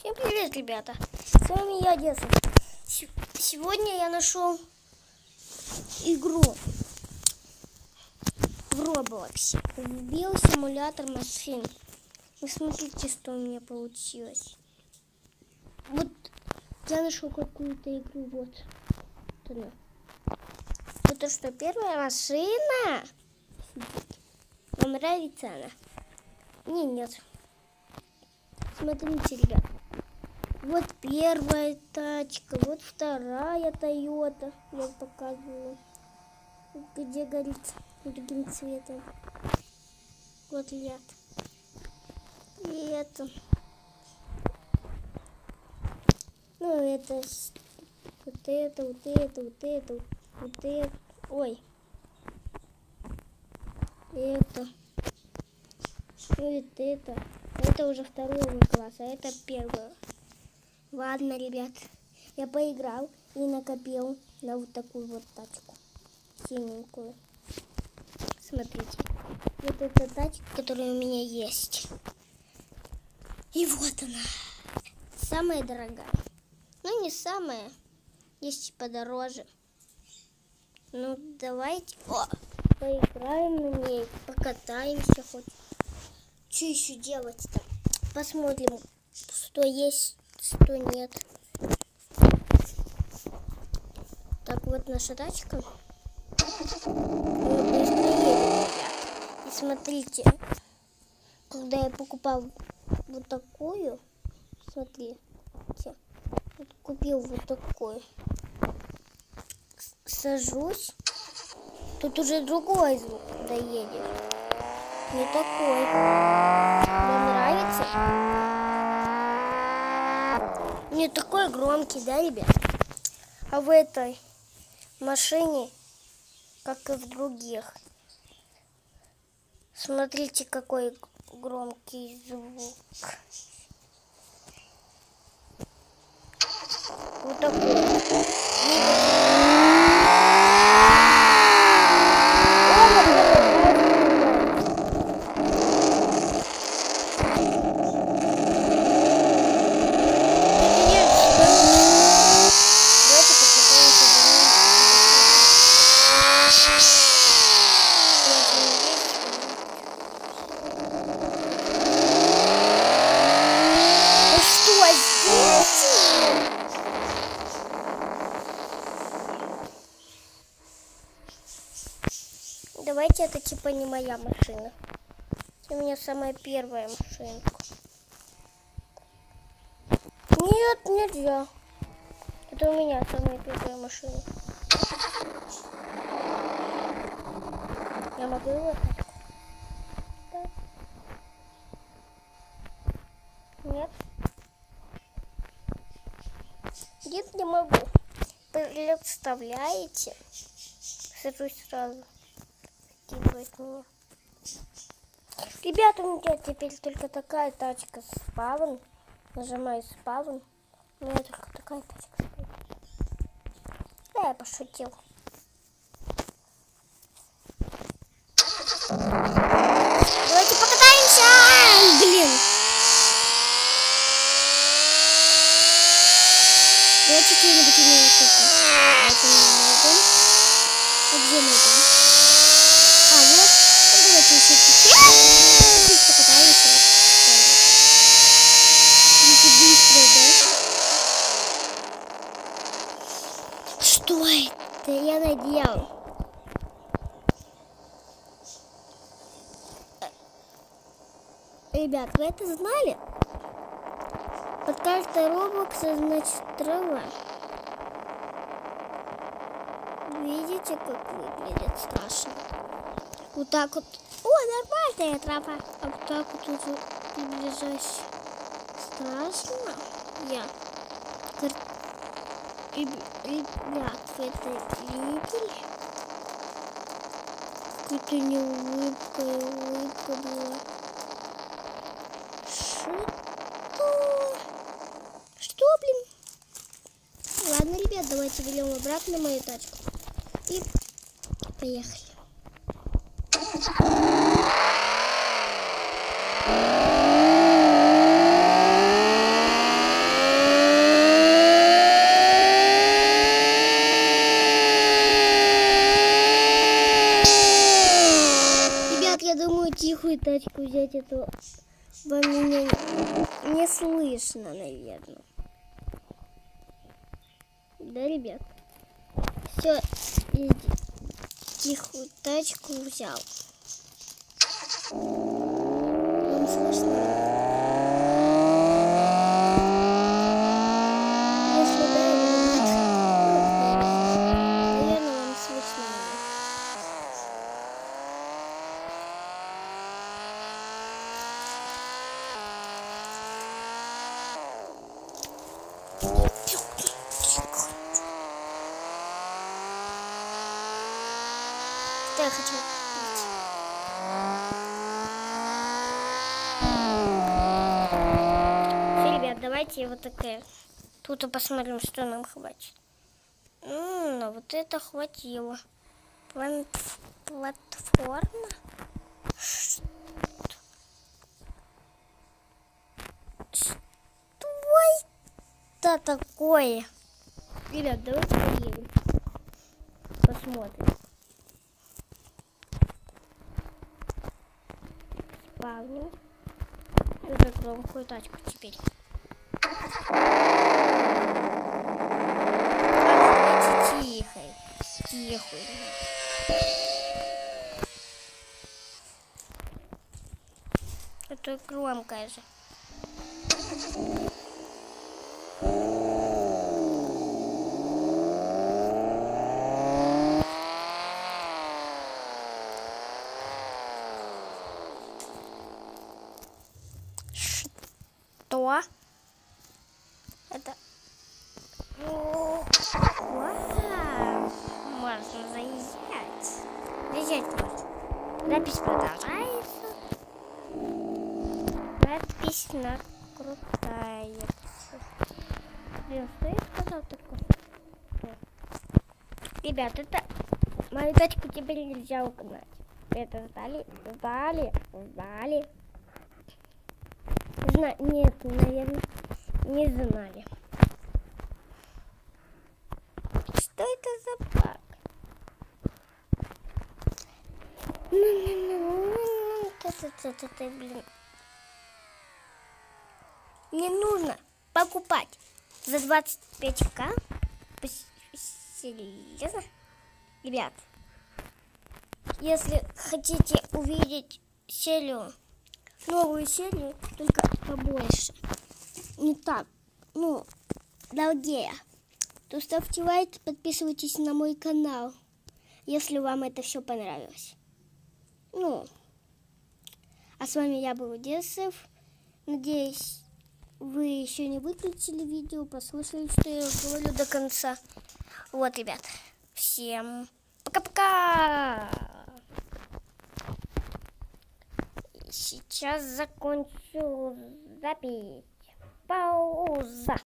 Всем привет, ребята! С вами я, Одесса. Сегодня я нашел игру в Роблоксе. Вбил симулятор машин. Вы смотрите, что у меня получилось. Вот я нашел какую-то игру. Вот она. Это что, первая машина? Вам нравится она? Мне нет. Смотрите, ребят. Вот первая тачка, вот вторая Тойота. Я показываю, где горит другим цветом. Вот ряд. И это. Ну, это вот это, вот это, вот это, вот это. Ой. Это. Вот это. Это уже второго класса, а это первого. Ладно, ребят, я поиграл и накопил на вот такую вот тачку. Синенькую. Смотрите. Вот эта тачка, которая у меня есть. И вот она. Самая дорогая. Ну, не самая. Есть подороже. Ну, давайте поиграем на ней. Покатаемся хоть. Что еще делать-то? Посмотрим, что есть, что нет. Так, вот наша тачка. Мы быстро едем, ребят. И смотрите, когда я покупал вот такую, смотрите, вот купил вот такую, сажусь, тут уже другой звук, когда едешь. Не такой. Вам нравится? Не такой громкий, да, ребят? А в этой машине, как и в других, смотрите, какой громкий звук. Вот такой. Давайте, это типа не моя машина. Это у меня самая первая машинка. Нет, нельзя. Это у меня самая первая машина. Я могу его так? Да. Нет. Нет, не могу. Представляете? Сажусь сразу. Меня. Ребята, у меня теперь только такая тачка спавн. Нажимаю спавн. У меня только такая тачка стоит. Да, я пошутил. Давайте покатаемся! Блин! Давайте что-нибудь имеем. Это не найдем. А где найдем? А, вот. Давайте еще чуть-чуть покатаемся. Быстро, да? Что это? Я надел. Ребят, вы это знали? Под картой Роблокса, значит, трава. Видите, как выглядит страшно? Вот так вот. О, нормальная трава. А вот так вот уже приближаюсь. Страшно. Ребят, вы это видели? Какая-то не улыбка, улыбка была. Что, блин? Ладно, ребят, давайте берем обратно мою тачку. И поехали. самую тихую тачку взять, а то вам меня не слышно, наверное. Да, ребят? Все, тихую тачку взял. Вам слышно? Если да, наверное, вам слышно. Что я хочу пить? Все, ребят, давайте вот такая. Тут и посмотрим, что нам хватит. Ну, вот это хватило. Платформа. Что это такое? Ребят, давайте поедем. Посмотрим. Спавним. И закроем какую тачку теперь. Тихой. Тихой. Это громкая же. Что? Это... Вау! Можно заезжать. Заезжать можно. Запись продолжается. Запись накрутается. Блин, что я сказал такое? Ребят, это... Мою тачку теперь нельзя угнать. Это сдали. Нет, наверное, не знали. Что это за баг? Блин. Мне нужно покупать за 25к. Серьезно? Ребят, если хотите увидеть серию, новую серию, только побольше, не так, ну, долгее, то ставьте лайк, подписывайтесь на мой канал, если вам это все понравилось. Ну, а с вами я был Десов. Надеюсь, вы еще не выключили видео, послушали, что я говорю до конца. Вот, ребят, всем пока-пока! Сейчас закончу запись. Пауза.